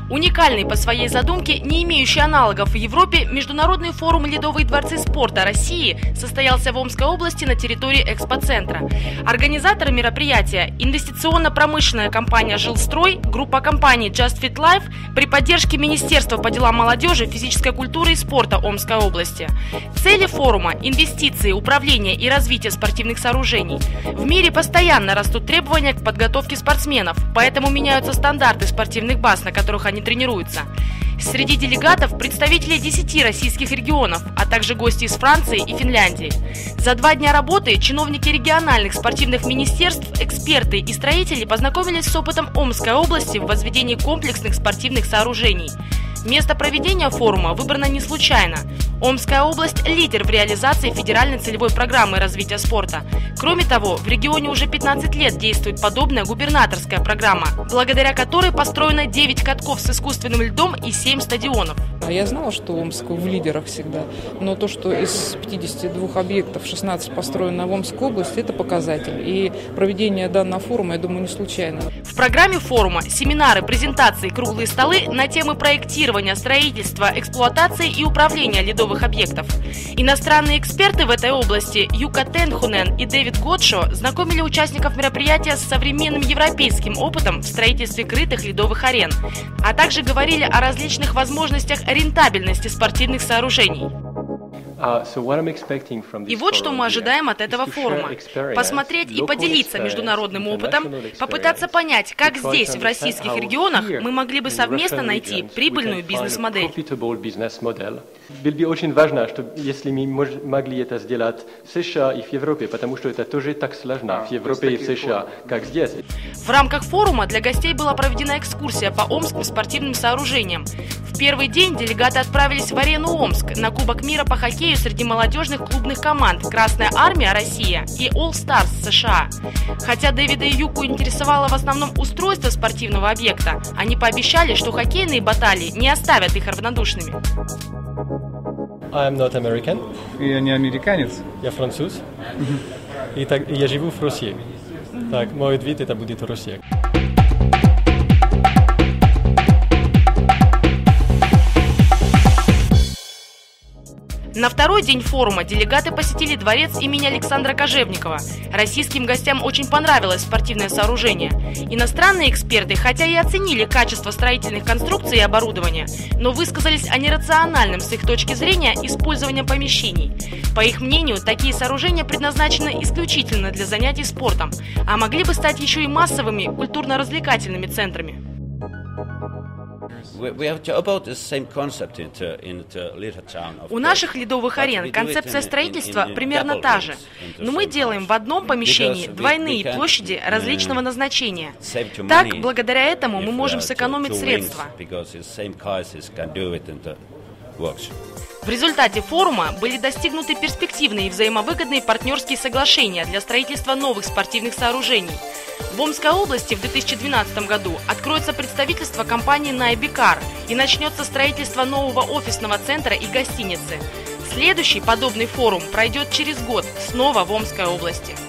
Уникальный по своей задумке, не имеющий аналогов в Европе, Международный форум «Ледовые дворцы спорта России» состоялся в Омской области на территории экспоцентра. Организаторы мероприятия – инвестиционно-промышленная компания «Жилстрой», группа компаний Just Fit Life при поддержке Министерства по делам молодежи, физической культуры и спорта Омской области. Цели форума – инвестиции, управление и развитие спортивных сооружений. В мире постоянно растут требования к подготовке спортсменов, поэтому меняются стандарты спортивных баз, на которых они тренируются. Среди делегатов представители 10 российских регионов, а также гости из Франции и Финляндии. За 2 дня работы чиновники региональных спортивных министерств, эксперты и строители познакомились с опытом Омской области в возведении комплексных спортивных сооружений. Место проведения форума выбрано не случайно. Омская область – лидер в реализации федеральной целевой программы развития спорта. Кроме того, в регионе уже 15 лет действует подобная губернаторская программа, благодаря которой построено 9 катков с искусственным льдом и 7 стадионов. Я знала, что Омск в лидерах всегда, но то, что из 52 объектов 16 построено в Омской области, это показатель. И проведение данного форума, я думаю, не случайно. В программе форума семинары, презентации, круглые столы на темы проектирования, строительства, эксплуатации и управления ледовых объектов. Иностранные эксперты в этой области Юка Тенхунен и Дэвид Готшо знакомили участников мероприятия с современным европейским опытом в строительстве крытых ледовых арен, а также говорили о различных возможностях рентабельности спортивных сооружений. И вот что мы ожидаем от этого форума. Посмотреть и поделиться международным опытом, попытаться понять, как здесь, в российских регионах, мы могли бы совместно найти прибыльную бизнес-модель. Было бы очень важно, если мы могли это сделать в США и в Европе, потому что это тоже так сложно в Европе и в США, как здесь. В рамках форума для гостей была проведена экскурсия по омским спортивным сооружениям. В первый день делегаты отправились в арену Омск на Кубок мира по хоккею среди молодежных клубных команд «Красная армия Россия» и All Stars США. Хотя Дэвида и Юку интересовало в основном устройство спортивного объекта, они пообещали, что хоккейные баталии не оставят их равнодушными. I'm not American. Я не американец. Я француз. И я живу в России. Так, мой ответ это будет Россия. На второй день форума делегаты посетили дворец имени Александра Кожевникова. Российским гостям очень понравилось спортивное сооружение. Иностранные эксперты, хотя и оценили качество строительных конструкций и оборудования, но высказались о нерациональном с их точки зрения использовании помещений. По их мнению, такие сооружения предназначены исключительно для занятий спортом, а могли бы стать еще и массовыми культурно-развлекательными центрами. У наших ледовых арен концепция строительства примерно та же, но мы делаем в одном помещении двойные площади различного назначения. Так, благодаря этому мы можем сэкономить средства. В результате форума были достигнуты перспективные и взаимовыгодные партнерские соглашения для строительства новых спортивных сооружений. В Омской области в 2012 году откроется представительство компании Найбикар и начнется строительство нового офисного центра и гостиницы. Следующий подобный форум пройдет через год, снова в Омской области.